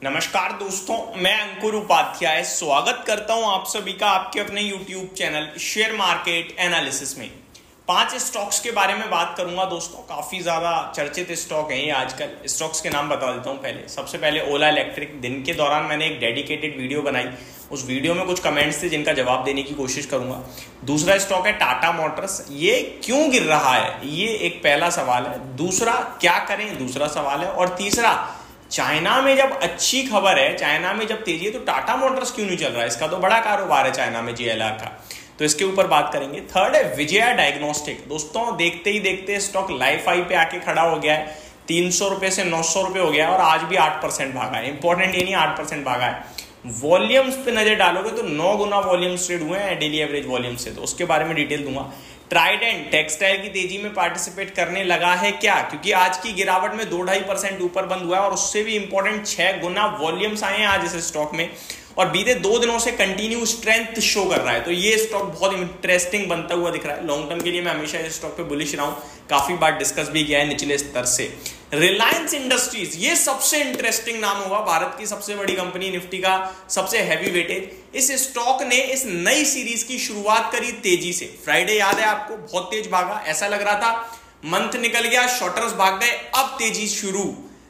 नमस्कार दोस्तों, मैं अंकुर उपाध्याय स्वागत करता हूं आप सभी का आपके अपने YouTube channel share market analysis में। 5 स्टॉक्स के बारे में बात करूंगा दोस्तों। काफी ज्यादा चर्चित स्टॉक हैं ये आजकल। स्टॉक्स के नाम बता देता हूं। सबसे पहले ओला इलेक्ट्रिक। दिन के दौरान मैंने एक डेडिकेटेड वीडियो बनाई, उस वीडियो में कुछ कमेंट्स थे जिनका जवाब देने की कोशिश करूंगा। दूसरा स्टॉक है टाटा मोटर्स। ये क्यों गिर रहा है, ये एक पहला सवाल है। दूसरा, क्या करें, दूसरा सवाल है। और तीसरा, चाइना में जब अच्छी खबर है, चाइना में जब तेजी है, तो टाटा मोटर्स क्यों नहीं चल रहा है? इसका तो बड़ा कारोबार है चाइना में, JLR का, तो इसके ऊपर बात करेंगे। थर्ड है विजया डायग्नोस्टिक। दोस्तों, देखते ही देखते स्टॉक लाइफ हाई पे आके खड़ा हो गया है। 300 रुपए से 900 रुपए हो गया है और आज भी 8% भागा है। इंपॉर्टेंट ये नहीं 8% भागा है, वॉल्यूम्स पे नजर डालोगे तो 9 गुना वॉल्यूम्स ट्रेड हुए हैं डेली एवरेज वॉल्यूम से, तो उसके बारे में डिटेल दूंगा। ट्राइडेंट टेक्सटाइल की तेजी में पार्टिसिपेट करने लगा है क्या? क्योंकि आज की गिरावट में 2-2.5% ऊपर बंद हुआ है और उससे भी इंपॉर्टेंट 6 गुना वॉल्यूम्स आए हैं आज इस स्टॉक में और बीते 2 दिनों से कंटिन्यू स्ट्रेंथ शो कर रहा है। तो ये स्टॉक बहुत इंटरेस्टिंग बनता हुआ दिख रहा है। लॉन्ग टर्म के लिए मैं हमेशा इस स्टॉक पे बुलिश रहा हूं, काफी बार डिस्कस भी किया है निचले स्तर से। रिलायंस इंडस्ट्रीज, ये सबसे इंटरेस्टिंग नाम होगा। भारत की सबसे बड़ी कंपनी, निफ्टी का सबसे हैवी वेटेज। इस स्टॉक ने इस नई सीरीज की शुरुआत करी तेजी से। फ्राइडे याद है आपको, बहुत तेज भागा। ऐसा लग रहा था मंथ निकल गया, शॉर्टर्स भाग गए, अब तेजी शुरू।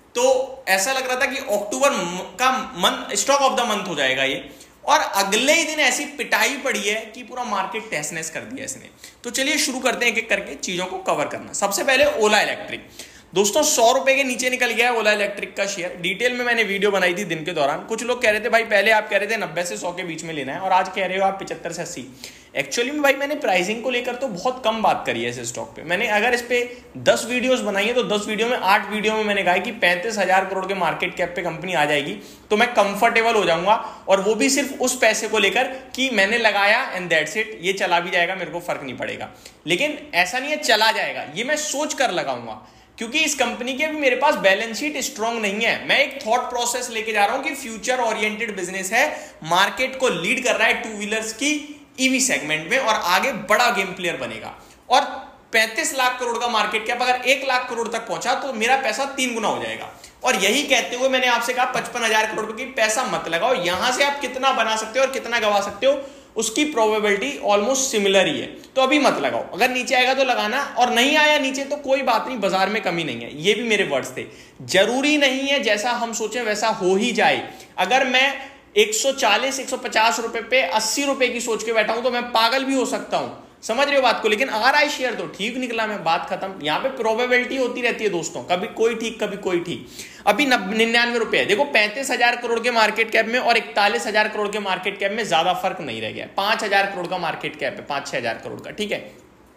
तो ऐसा लग रहा था कि अक्टूबर का month stock of the month हो जाएगा ये, और अगले ही दिन ऐसी पिटाई पड़ी है कि पूरा मार्केट तहस नहस कर दिया इसने। तो चलिए शुरू करते हैं एक एक करके चीजों को कवर करना। सबसे पहले ओला इलेक्ट्रिक। दोस्तों, 100 रुपए के नीचे निकल गया है ओला इलेक्ट्रिक का शेयर। डिटेल में मैंने वीडियो बनाई थी दिन के दौरान। कुछ लोग कह रहे थे भाई पहले आप कह रहे थे 90 से 100 के बीच में लेना है और आज कह रहे हो आप 75 से 80। एक्चुअली में भाई मैंने प्राइसिंग को लेकर तो बहुत कम बात करी है इस स्टॉक पे। मैंने अगर इस पे 10 वीडियोस बनाई है तो 10 वीडियो में 8 वीडियो में मैंने कहा कि 35,000 करोड़ के मार्केट कैप पे कंपनी आ जाएगी तो मैं कंफर्टेबल हो जाऊंगा, और वो भी सिर्फ उस पैसे को लेकर कि मैंने लगाया एंड दैट्स इट, ये चला भी जाएगा, मेरे को फर्क नहीं पड़ेगा। लेकिन ऐसा नहीं है चला जाएगा, ये मैं सोच कर लगाऊंगा, क्योंकि इस कंपनी के भी मेरे पास बैलेंस शीट स्ट्रांग नहीं है। मैं एक थॉट प्रोसेस लेके जा रहा हूं कि फ्यूचर ओरिएंटेड बिजनेस है, मार्केट को लीड कर रहा है 2 व्हीलर्स की ईवी सेगमेंट में और आगे बड़ा गेम प्लेयर बनेगा। और 35 लाख करोड़ का मार्केट कैप अगर 1 लाख करोड़ तक पहुंचा तो मेरा पैसा 3 गुना हो जाएगा। और यही कहते हुए मैंने आपसे कहा 55,000 करोड़ की पैसा मत लगाओ। यहां से आप कितना बना सकते हो और कितना गवा सकते हो उसकी प्रोबेबिलिटी ऑलमोस्ट सिमिलर ही है, तो अभी मत लगाओ। अगर नीचे आएगा तो लगाना, और नहीं आया नीचे तो कोई बात नहीं, बाजार में कमी नहीं है। ये भी मेरे वर्ड्स थे। जरूरी नहीं है जैसा हम सोचे वैसा हो ही जाए। अगर मैं 140-150 रुपए पे 80 रुपए की सोच के बैठा हूं तो मैं पागल भी हो सकता हूं, समझ रहे हो बात को। लेकिन आ रहा है शेयर तो ठीक निकला, मैं बात खत्म। यहां पे प्रोबेबिलिटी होती रहती है दोस्तों, कभी कोई ठीक कभी कोई ठीक। अभी 99 रुपए है। देखो 35,000 करोड़ के मार्केट कैप में और 41,000 करोड़ के मार्केट कैप में ज्यादा फर्क नहीं रह गया। 5,000 करोड़ का मार्केट कैप है, 5-6 हजार करोड़ का, ठीक है।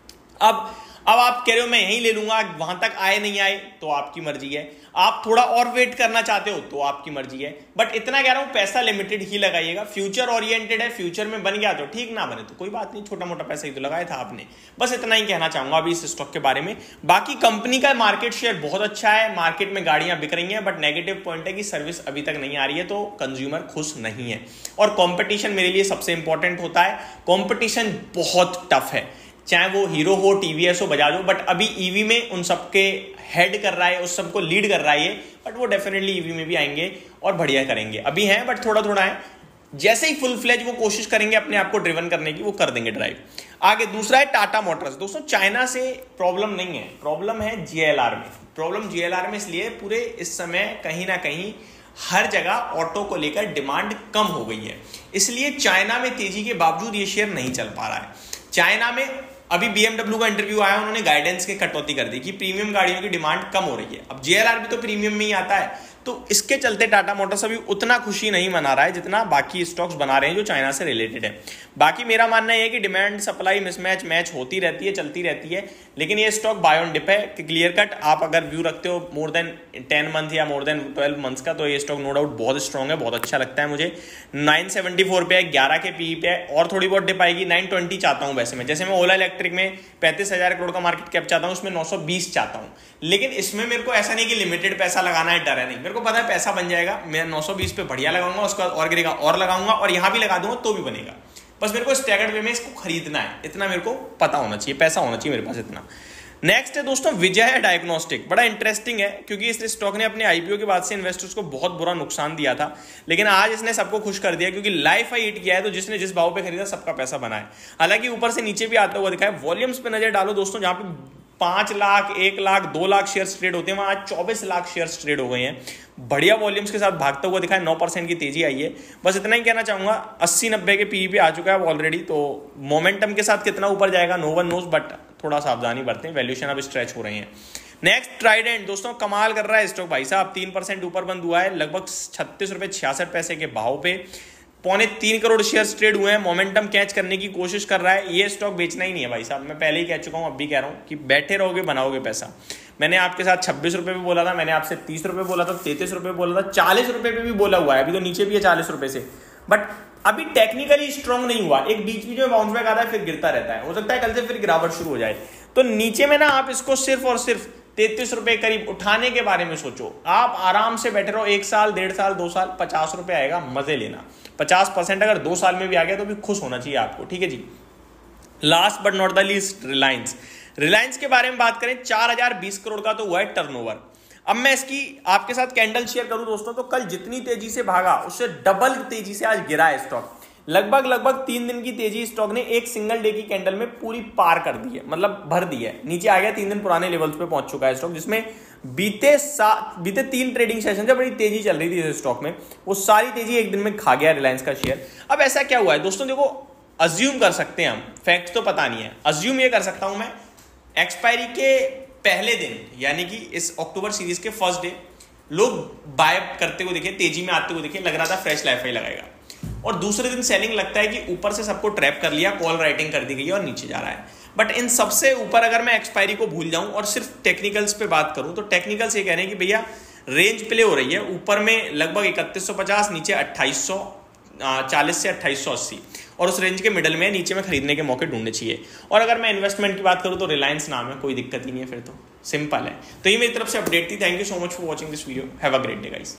अब आप कह रहे हो मैं यहीं ले लूंगा, वहां तक आए नहीं आए तो आपकी मर्जी है। आप थोड़ा और वेट करना चाहते हो तो आपकी मर्जी है, बट इतना कह रहा हूं पैसा लिमिटेड ही लगाइएगा। फ्यूचर ओरिएंटेड है, फ्यूचर में बन गया तो ठीक, ना बने तो कोई बात नहीं, छोटा मोटा पैसा ही तो लगाया था आपने। बस इतना ही कहना चाहूंगा अभी इस स्टॉक के बारे में। बाकी कंपनी का मार्केट शेयर बहुत अच्छा है, मार्केट में गाड़ियां बिक रही हैं, बट नेगेटिव पॉइंट है कि सर्विस अभी तक नहीं आ रही है, तो कंज्यूमर खुश नहीं है। और कॉम्पिटिशन मेरे लिए सबसे इंपॉर्टेंट होता है। कॉम्पिटिशन बहुत टफ है, चाहे वो हीरो हो, टीवीएस हो, बजाज हो, बट अभी ईवी में उन सबके हेड कर रहा है, उस सबको लीड कर रहा है ये, बट वो डेफिनेटली ईवी में भी आएंगे और बढ़िया करेंगे। अभी हैं बट थोड़ा थोड़ा है। जैसे ही फुल फ्लेज वो कोशिश करेंगे अपने आप को ड्रिवन करने की, वो कर देंगे ड्राइव आगे। दूसरा है टाटा मोटर्स। दोस्तों, चाइना से प्रॉब्लम नहीं है, प्रॉब्लम है JLR में। प्रॉब्लम JLR में इसलिए पूरे इस समय कहीं ना कहीं हर जगह ऑटो को लेकर डिमांड कम हो गई है, इसलिए चाइना में तेजी के बावजूद ये शेयर नहीं चल पा रहा है। चाइना में अभी BMW का इंटरव्यू आया, उन्होंने गाइडेंस के कटौती कर दी कि प्रीमियम गाड़ियों की डिमांड कम हो रही है। अब JLR भी तो प्रीमियम में ही आता है, तो इसके चलते टाटा मोटर्स अभी उतना खुशी नहीं मना रहा है जितना बाकी स्टॉक्स बना रहे हैं जो चाइना से रिलेटेड है। बाकी मेरा मानना है कि डिमांड सप्लाई मिसमैच मैच होती रहती है, चलती रहती है, लेकिन ये स्टॉक बाय ऑन डिप है कि क्लियर कट आप अगर व्यू रखते हो मोर देन 10 मंथ या मोर देन 12 मंथ्स का, तो ये स्टॉक नो डाउट बहुत स्ट्रॉन्ग है, बहुत अच्छा लगता है मुझे। 974 पे है, 11 के पीई पे है, और थोड़ी बहुत डिप आएगी। 920 चाहता हूं वैसे मैं, जैसे मैं ओला इलेक्ट्रिक में 35,000 करोड़ का मार्केट कैप चाहता हूं, उसमें 920 चाहता हूं। लेकिन इसमें मेरे को ऐसा नहीं कि लिमिटेड पैसा लगाना है, डर है नहीं, मेरे को पता है पैसा बन जाएगा। मैं 920 पे बढ़िया लगाऊंगा, उसके बाद और गिरेगा और लगाऊंगा, और यहां भी लगा दूंगा तो भी बनेगा। बस मेरे को स्टैगर्ड वे में इसको खरीदना है, इतना मेरे को पता होना चाहिए, पैसा होना चाहिए मेरे पास इतना। नेक्स्ट है दोस्तों विजय डायग्नोस्टिक। बड़ा इंटरेस्टिंग है क्योंकि इस स्टॉक ने अपने आईपीओ के बाद से इन्वेस्टर्स को बहुत बुरा नुकसान दिया था, लेकिन आज इसने सबको खुश कर दिया क्योंकि लाइफ हाई हिट किया है। तो जिसने जिस भाव पे खरीदा सबका पैसा बना है। हालांकि ऊपर से नीचे भी आता हुआ दिखा है। वॉल्यूम्स पे नजर डालो दोस्तों, जहां पे 5 लाख, 1 लाख, 2 लाख शेयर्स ट्रेड होते हैं, वहां आज 24 लाख शेयर्स ट्रेड हो गए हैं। बढ़िया वॉल्यूम्स के साथ भागता हुआ दिखा है। 9% की तेजी आई है। बस इतना ही कहना चाहूंगा। 80-90 के पीई पे आ चुका है ऑलरेडी। तो मोमेंटम के साथ कितना ऊपर जाएगा नो वन नोज, बट थोड़ा सावधानी बरतें, वैल्यूएशन अब स्ट्रेच हो रही है। नेक्स्ट ट्राइडेंट दोस्तों, कमाल कर रहा है स्टॉक भाई साहब। 3% ऊपर बंद हुआ है, लगभग 36 रुपए 66 पैसे के भाव पे। 3.25 करोड़ शेयर्स ट्रेड हुए हैं। मोमेंटम कैच करने की कोशिश कर रहा है। ये स्टॉक बेचना ही नहीं है भाई साहब। मैं पहले ही कह चुका हूं, अब भी कह रहा हूं कि बैठे रहोगे बनाओगे पैसा। मैंने आपके साथ 26 रुपए पे बोला था, मैंने आपसे 30 रुपए बोला था, 33 रुपए बोला था, 40 रुपए पे भी बोला हुआ है। अभी तो नीचे भी है 40 रुपए से, बट अभी टेक्निकली स्ट्रांग नहीं हुआ। एक बीच में बाउंस बैक आता है, फिर गिरता रहता है। हो सकता है कल से फिर गिरावट शुरू हो जाए। तो नीचे में ना आप इसको सिर्फ और सिर्फ 33 रुपए करीब उठाने के बारे में सोचो। आप आराम से बैठे रहो। 1 साल, 1.5 साल, 2 साल, 50 रुपए आएगा, मजे लेना। 50% अगर 2 साल में भी आ गया तो भी खुश होना चाहिए आपको, ठीक है जी। Last but not the least, Reliance के बारे में बात करें, 4020 करोड़ का तो हुआ है टर्नओवर। अब मैं इसकी आपके साथ कैंडल शेयर करूं दोस्तों, तो कल जितनी तेजी से भागा उससे डबल तेजी से आज गिरा है स्टॉक। लगभग 3 दिन की तेजी स्टॉक ने एक सिंगल डे की कैंडल में पूरी पार कर दी है, मतलब भर दी है। नीचे आ गया, 3 दिन पुराने लेवल्स पे पहुंच चुका है स्टॉक, जिसमें बीते 3 ट्रेडिंग सेशन जब बड़ी तेजी चल रही थी इस स्टॉक में, वो सारी तेजी एक दिन में खा गया रिलायंस का शेयर। अब ऐसा क्या हुआ है दोस्तों, देखो अज्यूम कर सकते हैं हम, फैक्ट तो पता नहीं है, अज्यूम ये कर सकता हूं मैं, एक्सपायरी के पहले दिन यानी कि इस अक्टूबर सीरीज के फर्स्ट डे लोग बाय करते हुए दिखे, तेजी में आते हुए दिखे, लग रहा था फ्रेश लाइफ हाई लगाएगा। और दूसरे दिन सेलिंग लगता है कि ऊपर से सबको ट्रैप कर लिया, कॉल राइटिंग कर दी गई और नीचे जा रहा है। बट इन सबसे ऊपर अगर मैं एक्सपायरी को भूल जाऊं और सिर्फ टेक्निकल्स पे बात करूं, तो टेक्निकल्स ये कह रहे हैं कि भैया रेंज प्ले हो रही है। ऊपर में लगभग 3150, नीचे 2840 से 2880, और उस रेंज के मिडल में नीचे में खरीदने के मौके ढूंढने चाहिए। और अगर मैं इन्वेस्टमेंट की बात करूं तो रिलायंस नाम है, कोई दिक्कत ही नहीं है, फिर तो सिंपल है। तो ये मेरी तरफ से अपडेट थी। Thank you so much for watching this video. Have a great day guys.